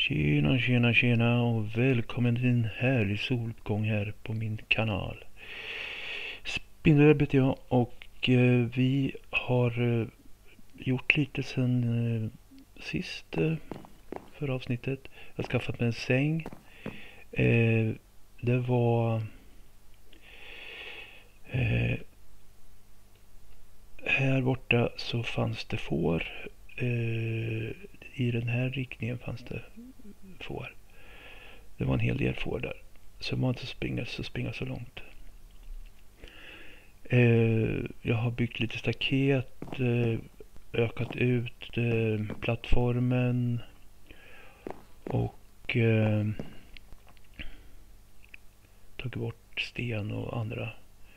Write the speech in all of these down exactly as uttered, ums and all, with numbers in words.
Tjena, tjena, tjena och välkommen till en härlig soluppgång här på min kanal. Spindelwebb heter jag och eh, vi har eh, gjort lite sen eh, sist eh, förra avsnittet. Jag har skaffat mig en säng. Eh, det var eh, här borta så fanns det får. Eh, I den här riktningen fanns det får. Det var en hel del får där. Så man inte springa så springa så långt. Eh, jag har byggt lite staket, eh, ökat ut eh, plattformen och eh, tagit bort sten och andra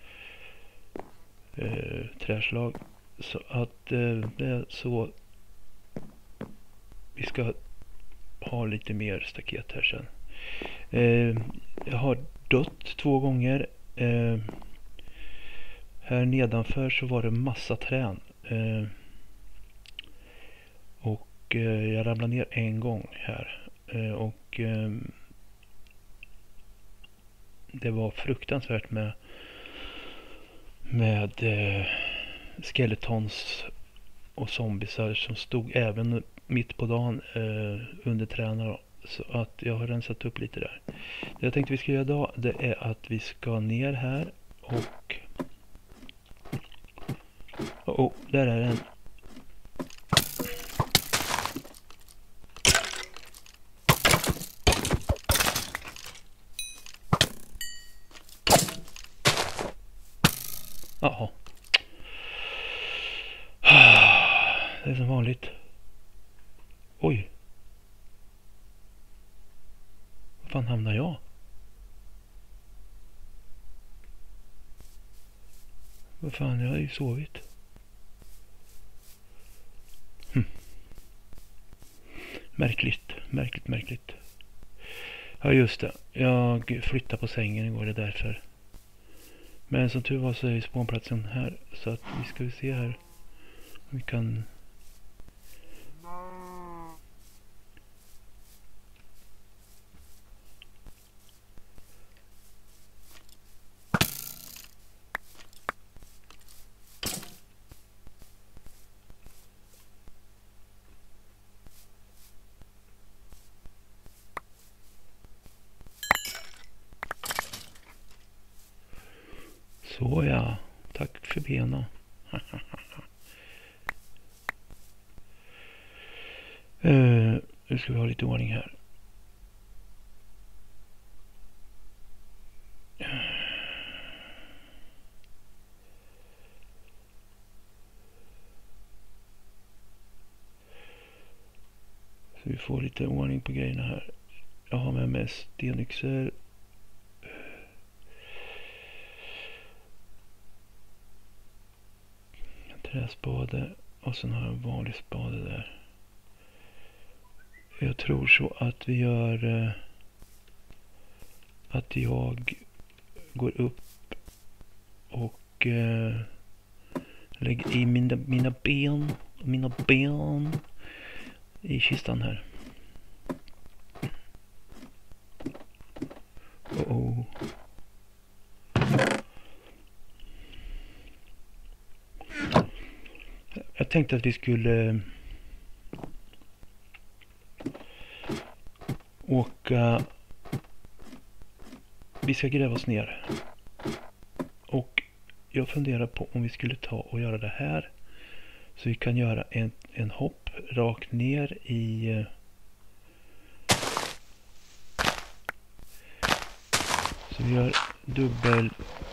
eh, träslag. Så att eh, det är så vi ska ha lite mer staket här sen. Eh, jag har dött två gånger. Eh, här nedanför så var det massa trän. Eh, och eh, jag ramlade ner en gång här. Eh, och eh, det var fruktansvärt med med eh, skeletons och zombisar som stod även mitt på dagen eh, under träna. Så att jag har rensat upp lite där. Det jag tänkte vi ska göra idag, det är att vi ska ner här och oh, oh där är den. Jaha. Det är som vanligt. Oj. Var fan hamnar jag? Vad fan, jag har ju sovit. Hm. Märkligt, märkligt, märkligt. Ja just det, jag flyttade på sängen igår, det är därför. Men som tur var så är spånplatsen här. Så att vi ska vi se här om vi kan... Så ja, tack för benen. uh, nu ska vi ha lite ordning här. Så vi får lite ordning på grejerna här. Jag har med mig stenyxor. Träspade och sen har jag en vanlig spade där. Jag tror så att vi gör eh, att jag går upp och eh, lägger i mina, mina ben mina ben i kistan här. Oh, oh. Jag tänkte att vi skulle åka, vi ska gräva oss ner och jag funderar på om vi skulle ta och göra det här så vi kan göra en, en hopp rakt ner i så vi gör dubbel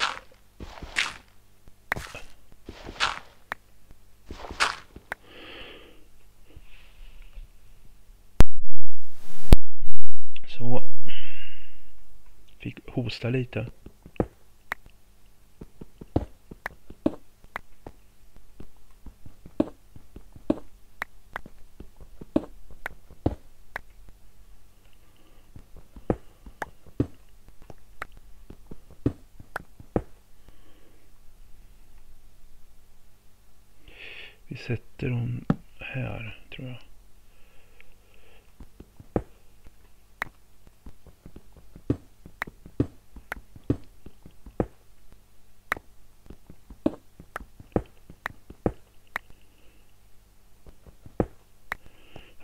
så fick hosta lite. Vi sätter dem här tror jag.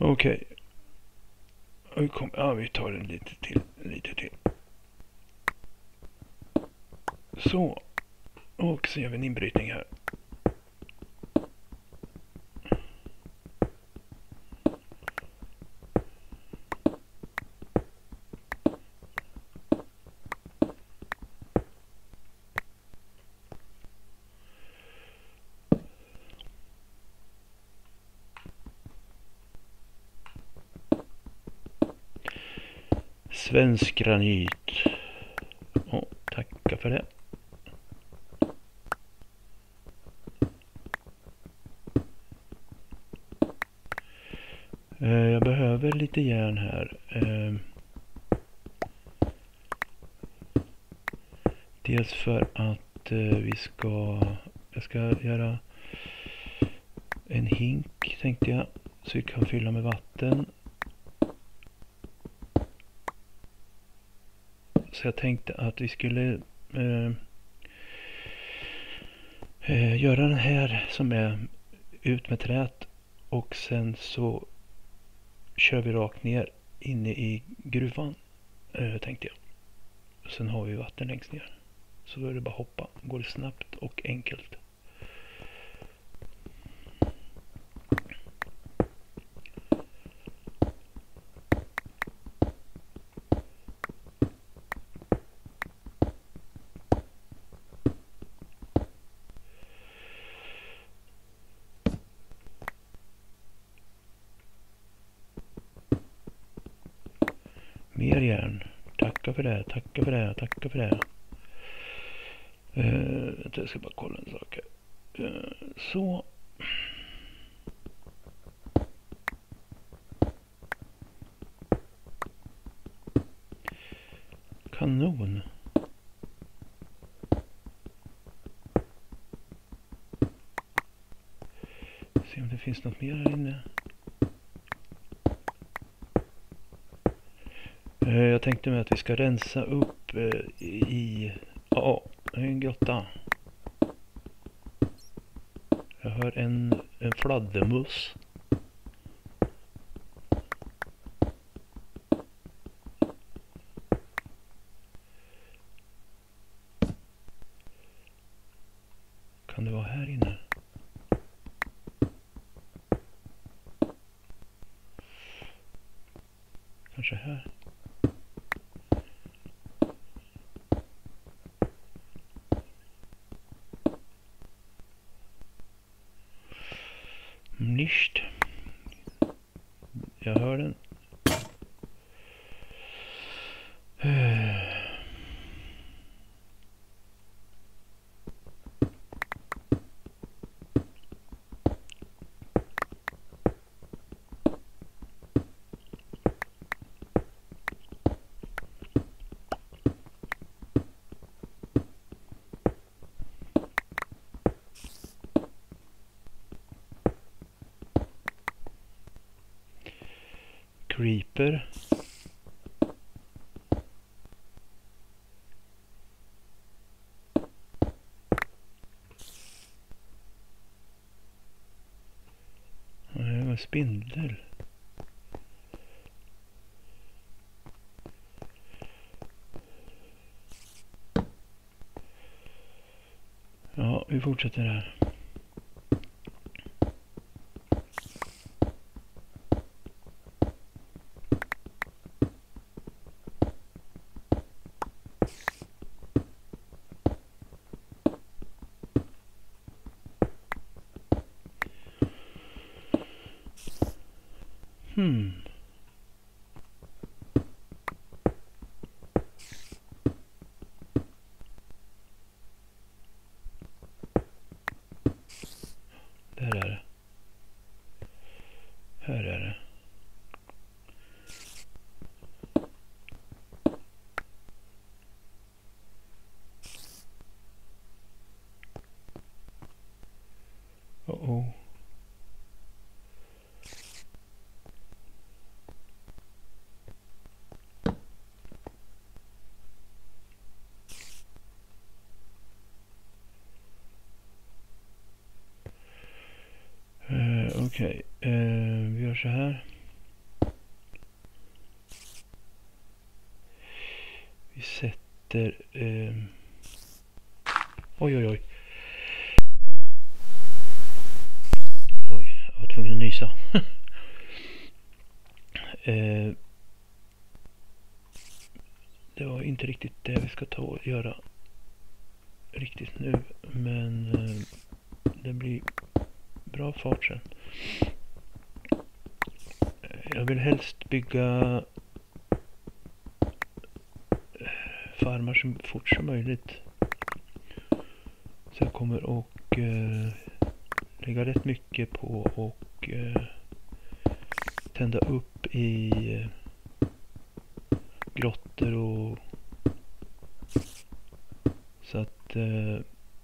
Okej. Okay. Kom, ja, vi tar en lite till. Lite till. Så. Och så gör vi en inbrytning här. Svensk granit. Åh, tacka för det. Jag behöver lite järn här. Dels för att vi ska... Jag ska göra en hink, tänkte jag. Så vi kan fylla med vatten. Så jag tänkte att vi skulle eh, eh, göra den här som är ut med trät. Och sen så kör vi rakt ner inne i gruvan, eh, tänkte jag. Sen har vi vatten längst ner. Så då är det bara hoppa. Går det snabbt och enkelt. Mer järn. Tacka för det, tacka för det, tacka för det. Uh, jag ska bara kolla en sak här. Uh, så. Kanon. Se om det finns något mer här inne. Jag tänkte med att vi ska rensa upp i... Ja, en grotta. Jag hör en, en fladdermus. Kan det vara här inne? Kanske här. Nicht. Jag hör den. Creeper. Det var spindel. Ja, vi fortsätter här. Hmm. Där är det. Här är det. Oh oh. Uh, Okej, okay. uh, vi gör så här. sätter... Eh... Oj, oj, oj. Oj, jag var tvungen att nysa. eh... Det var inte riktigt det vi ska ta och göra riktigt nu. Men eh, det blir bra fart sen. Jag vill helst bygga farmar så fort som möjligt. Så jag kommer och eh, lägga rätt mycket på och eh, tända upp i eh, grottor och så att eh,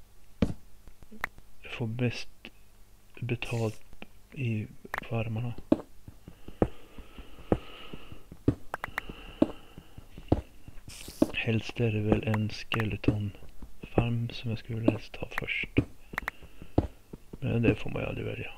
jag får bäst betalt i farmarna. Helst är det väl en skeletonfarm som jag skulle helst ta först. Men det får man ju aldrig välja.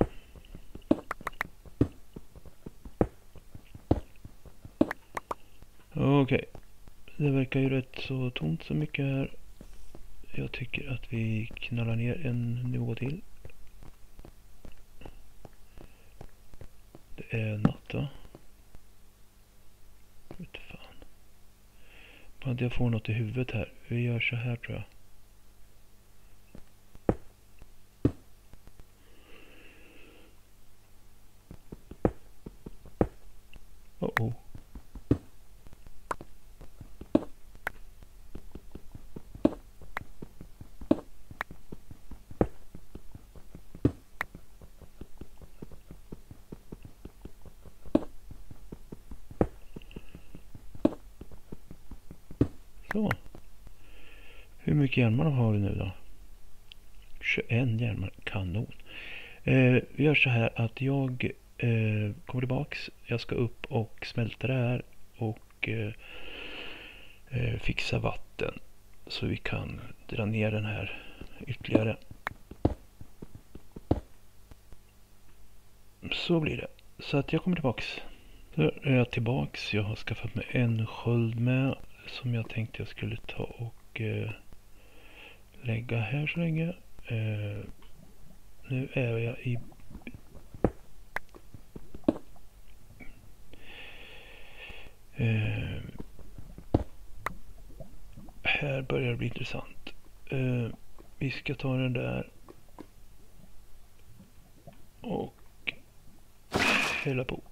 Okej. Okay. Det verkar ju rätt så tomt så mycket här. Jag tycker att vi knallar ner en nivå till. Det är natt, va? Vet fan. Bara att jag får något i huvudet här. Vi gör så här tror jag. Oh oh. Så. Hur mycket järnmalm har vi nu då? tjugoen järnmalm. Kanon. Eh, vi gör så här att jag eh, kommer tillbaks. Jag ska upp och smälta det här. Och eh, eh, fixa vatten. Så vi kan dra ner den här ytterligare. Så blir det. Så att jag kommer tillbaks. Så är jag tillbaks. Jag har skaffat mig en sköld med. Som jag tänkte jag skulle ta och eh, lägga här så länge. Eh, nu är jag i... Eh, här börjar det bli intressant. Eh, vi ska ta den där. Och hälla på.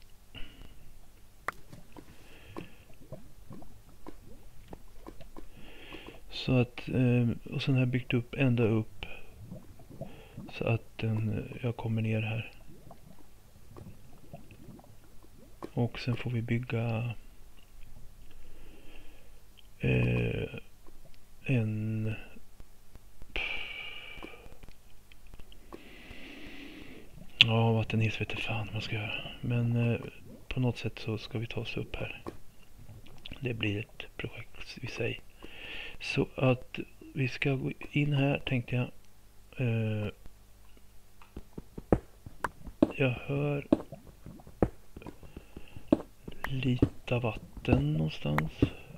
Så att, eh, och sen har jag byggt upp ända upp så att den, jag kommer ner här. Och sen får vi bygga eh, en ja, vattenhiss vet jag fan vad man ska göra. Men eh, på något sätt så ska vi ta oss upp här. Det blir ett projekt i sig. Så att vi ska gå in här tänkte jag. Uh, jag hör lite vatten någonstans.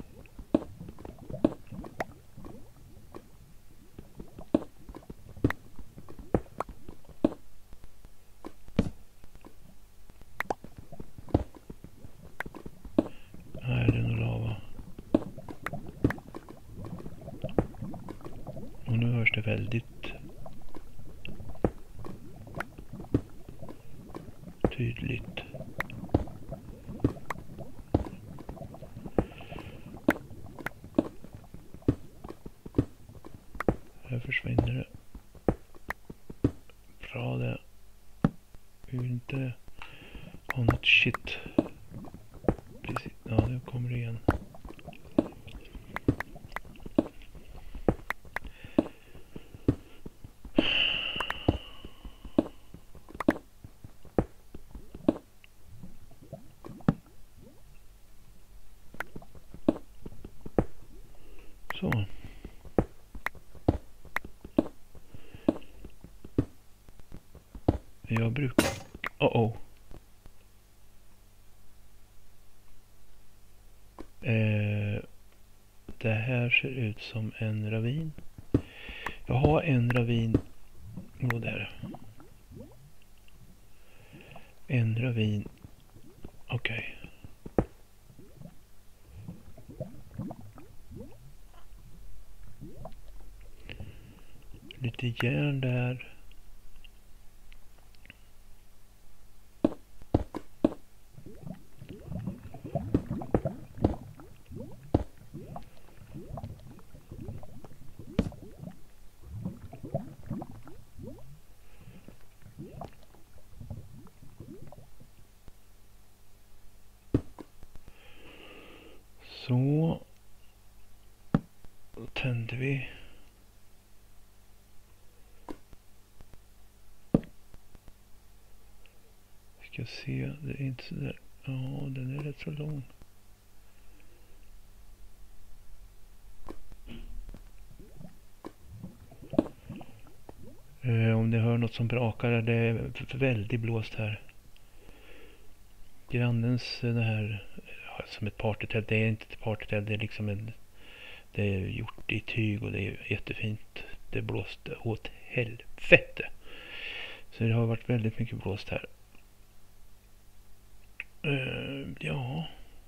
Nej, det är nog lava. Och nu hörs det väldigt tydligt. Här försvinner det. Bra det. Vi vill inte ha något shit. Precis. Ja, nu kommer det igen. Så. Jag brukar... Oh oh. Eh, det här ser ut som en ravin. Jag har en ravin. Gå där. En ravin. Okej. Okay. Lite järn där. Så då tänder vi. Ska se, det är inte så där. Ja, den är rätt så lång. Eh, om ni hör något som brakar, det är väldigt blåst här. Grannens det här som ett partytält, det är inte ett partytält, det är liksom en, det är gjort i tyg och det är jättefint. Det blåste åt helvete. Så det har varit väldigt mycket blåst här. Uh, ja.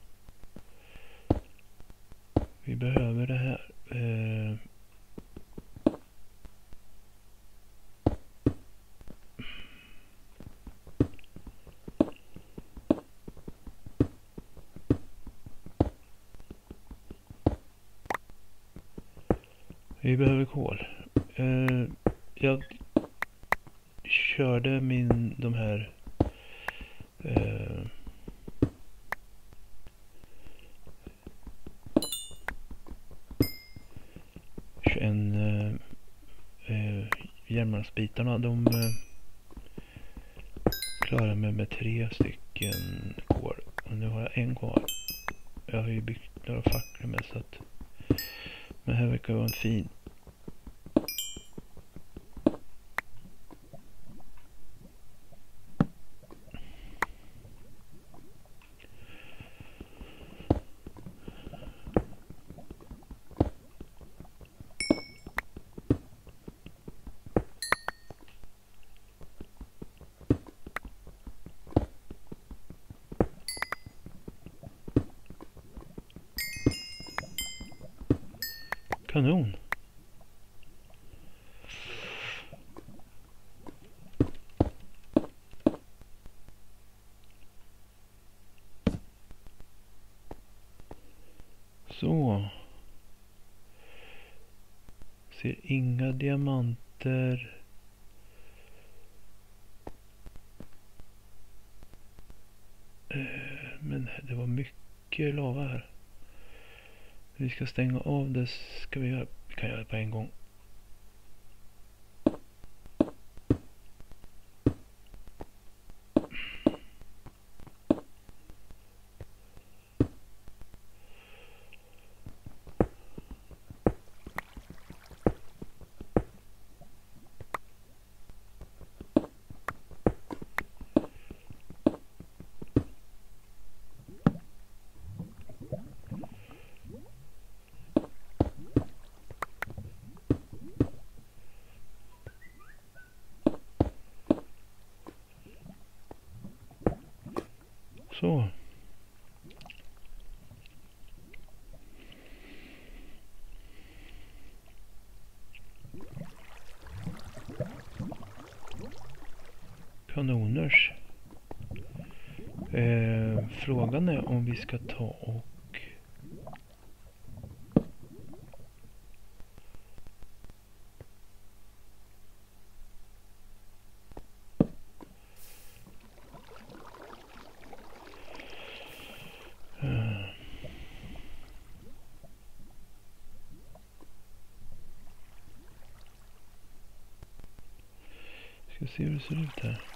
Vi behöver det här. Uh, Vi behöver kol. Uh, jag körde min de här uh, tjugoen uh, uh, järnmalmsbitarna. De uh, klarar mig med tre stycken kol. Och nu har jag en kvar. Jag har ju byggt några facklor med så att, men här verkar vara en fin. Kanon. Så. Ser inga diamanter. Men det var mycket lava här. Vi ska stänga av det. Ska vi göra? Vi kan göra det på en gång. Så. Kanoners. Eh, frågan är om vi ska ta och ska se hur det ser ut här.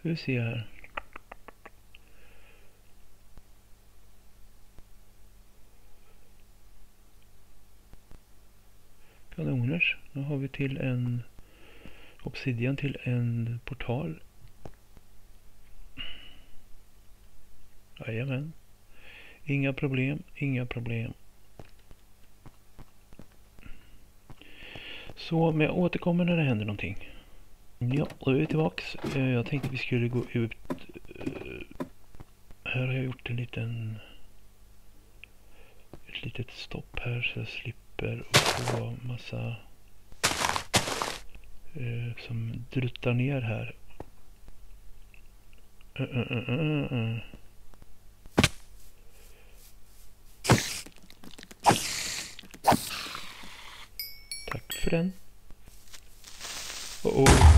Ska vi se här. Kanoners. Nu har vi till en obsidian till en portal. Jajamän. Inga problem, inga problem. Så, men jag återkommer när det händer någonting. Ja, då är vi tillbaks. Jag tänkte vi skulle gå ut. Här har jag gjort en liten ett litet stopp här så jag slipper att få massa eh, som druttar ner här. Uh, uh, uh, uh, uh. Tack för den. Oh, oh.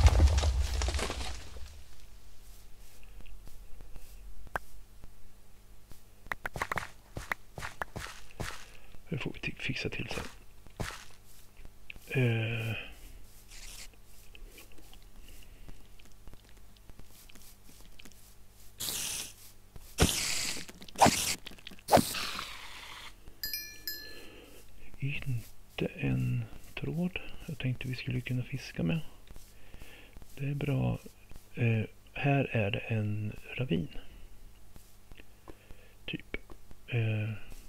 Det får vi fixa till sen. Uh. Inte en tråd. Jag tänkte vi skulle kunna fiska med. Det är bra. Uh, här är det en ravin. Typ. Uh.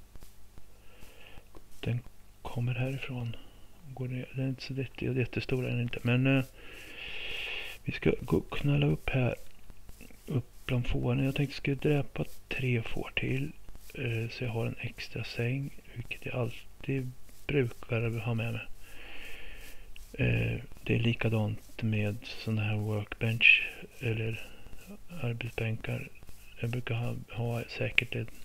Den kommer härifrån. Går ner. Den är inte så jätte, jättestor är den inte. Men uh, vi ska gå knalla upp här. Upp bland fåren. Jag tänkte jag skulle dräpa tre får till. Uh, så jag har en extra säng. Vilket jag alltid brukar ha med mig. Uh, det är likadant med sådana här workbench. Eller arbetsbänkar. Jag brukar ha, ha säkert ett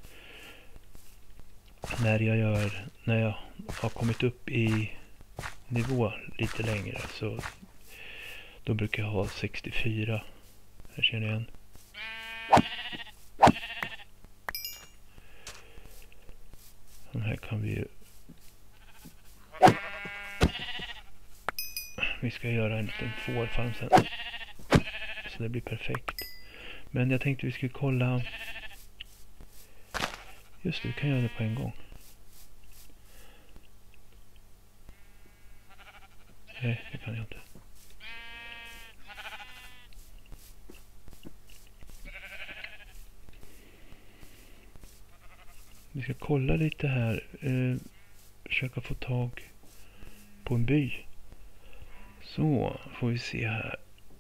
när jag gör när jag har kommit upp i nivå lite längre så då brukar jag ha sextiofyra. Här känner jag igen. Den här kan vi ju vi ska göra en liten fårfarm sen så det blir perfekt. Men jag tänkte vi skulle kolla. Just det, vi kan göra det på en gång. Nej, det kan jag inte. Vi ska kolla lite här. Eh, försöka få tag på en by. Så, får vi se här.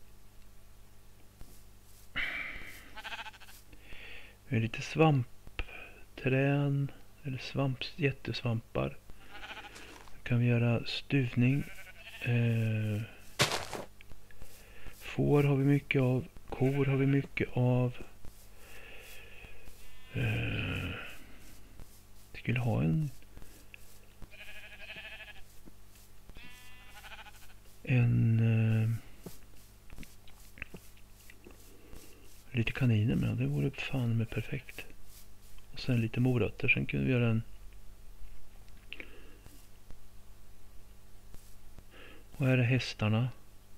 Vi har lite svamp. Trän eller svamp, jättesvampar. Då kan vi göra stuvning. Eh, får har vi mycket av. Kor har vi mycket av. Eh, skulle ha en en eh, lite kaniner med. Det vore fan med perfekt. Och sen lite morötter. Sen kunde vi göra en. Och här är hästarna.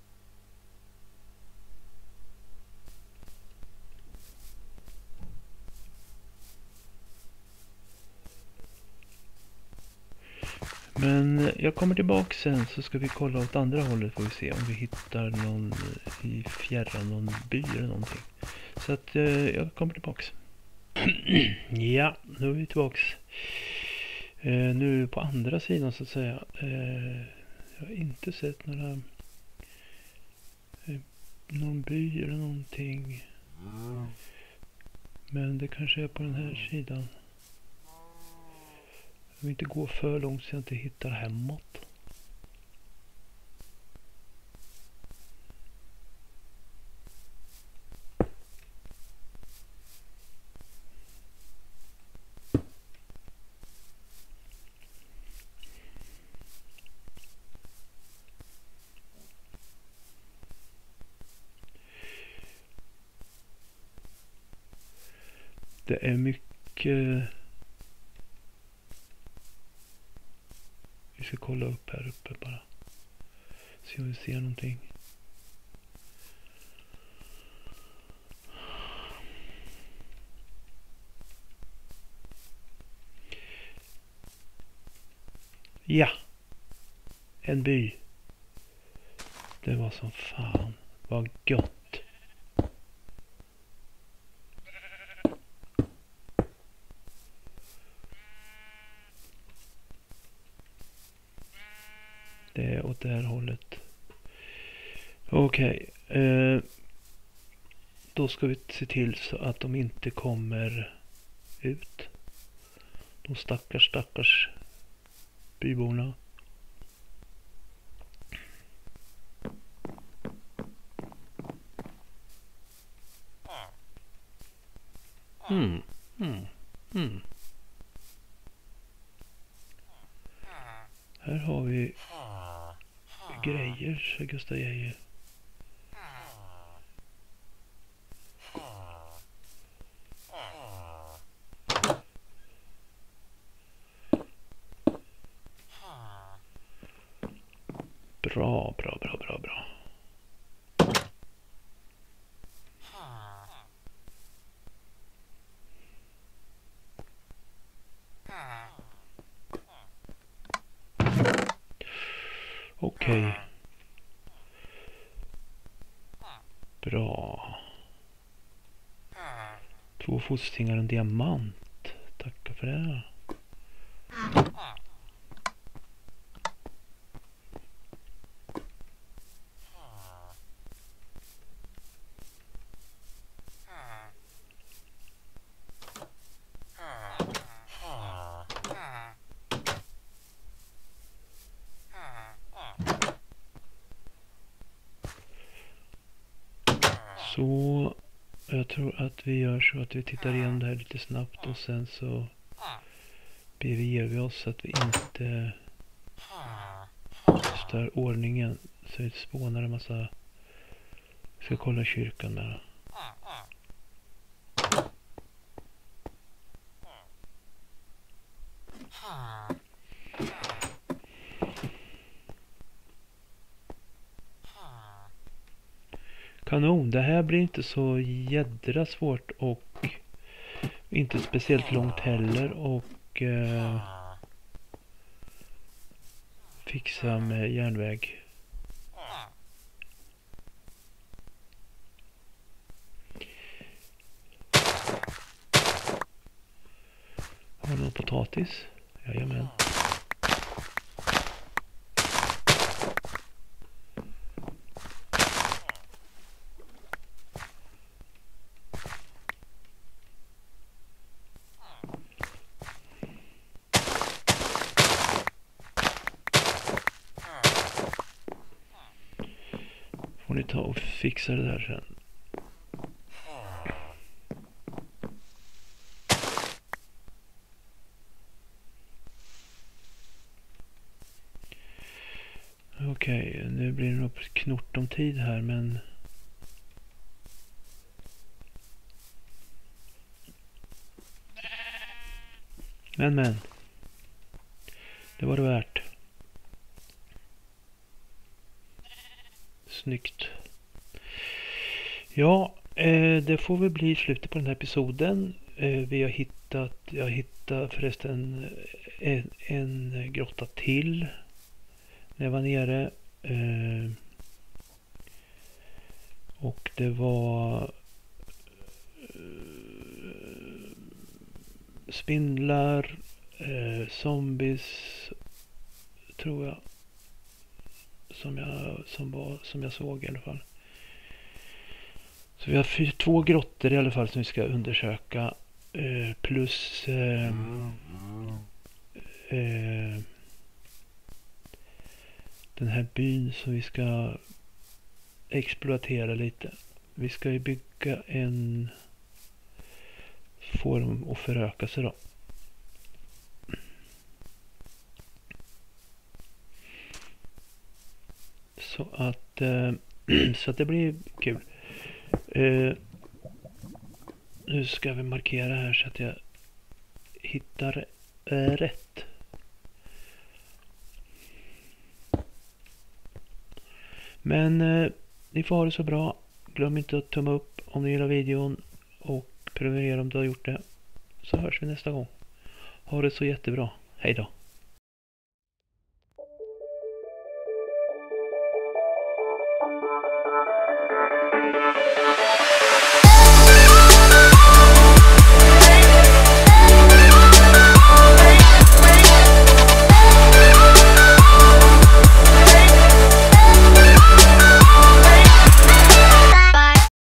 Men jag kommer tillbaka sen så ska vi kolla åt andra hållet får vi se om vi hittar någon i fjärran, någon by eller någonting. Så att eh, jag kommer tillbaks. Ja, nu är vi tillbaks. Eh, nu på andra sidan så att säga. Eh, jag har inte sett några eh, någon by eller någonting. Men det kanske är på den här sidan. Jag vill inte gå för långt så jag inte hittar hemåt. Det är mycket. Vi ska kolla upp här uppe bara. Se om vi ser någonting. Ja. En by. Det var som fan. Vad gott. Det är åt det här hållet. Okej. Okay. Eh, då ska vi se till så att de inte kommer ut. De stackars stackars byborna. Mm. Mm. Mm. Här har vi grejer, så Gustav Geijer. Bra, bra, bra, bra, bra. Okej. Okay. Bra. Två fostingar och en diamant. Tackar för det. Så jag tror att vi gör så att vi tittar igen det här lite snabbt och sen så beger vi oss så att vi inte stör ordningen, så vi spånar en massa. Vi ska kolla kyrkan där. Kanon, det här blir inte så jädra svårt och inte speciellt långt heller och eh, fixa med järnväg. Har du någon potatis? Jajamän. Får ni ta och fixa det där sen. Okej, okay, nu blir det nog knort om tid här, men men men det var det värt. Snyggt. Ja, eh, det får väl bli slutet på den här episoden. Eh, vi har hittat, jag hittade förresten en, en grotta till när jag var nere. Eh, och det var eh, spindlar, eh, zombies tror jag. Som jag, som var, som jag såg i alla fall. Så vi har fyra, två grottor i alla fall som vi ska undersöka. Eh, plus eh, eh, den här byn som vi ska exploatera lite. Vi ska ju bygga en form och föröka sig då. Så att, eh, så att det blir kul. Eh, nu ska vi markera här så att jag hittar eh, rätt. Men eh, ni får ha det så bra. Glöm inte att tumma upp om ni gillar videon och prenumerera om du har gjort det. Så hörs vi nästa gång. Ha det så jättebra. Hej då.